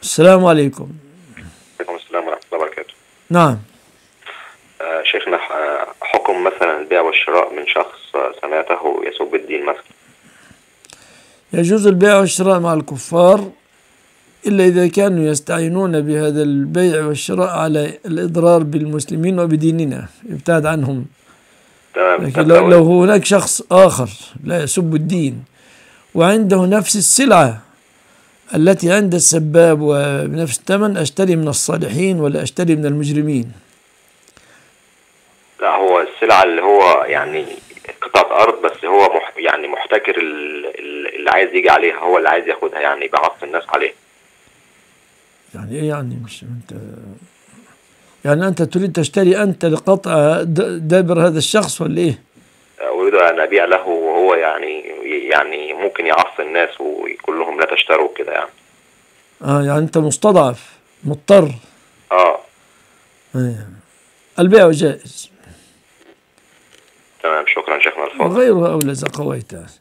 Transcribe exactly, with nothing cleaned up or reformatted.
السلام عليكم. وعليكم السلام ورحمة الله وبركاته. نعم. آه شيخنا، آه، حكم مثلا البيع والشراء من شخص آه، سمعته يسب الدين مثلا. يجوز البيع والشراء مع الكفار إلا إذا كانوا يستعينون بهذا البيع والشراء على الإضرار بالمسلمين وبديننا، يبتعد عنهم. تمام. لكن طب لو, لو لو هناك شخص آخر لا يسب الدين وعنده نفس السلعة التي عند السباب وبنفس الثمن، أشتري من الصالحين ولا أشتري من المجرمين؟ لا، هو السلعة اللي هو يعني قطعة أرض، بس هو مح يعني محتكر ال- ال- اللي عايز يجي عليها، هو اللي عايز ياخدها، يعني بعض الناس عليه. يعني إيه يعني؟ مش أنت يعني أنت تريد تشتري أنت لقطع د- دابر هذا الشخص ولا إيه؟ آه، أريد أن أبيع له، وهو يعني يعني ممكن يعصي الناس ويقول لهم لا تشتروا كده يعني. آه يعني أنت مستضعف مضطر. اه. آه. البيع جائز تمام، شكرا شيخنا الفاضل. وغيرها أولى إذا قويتها.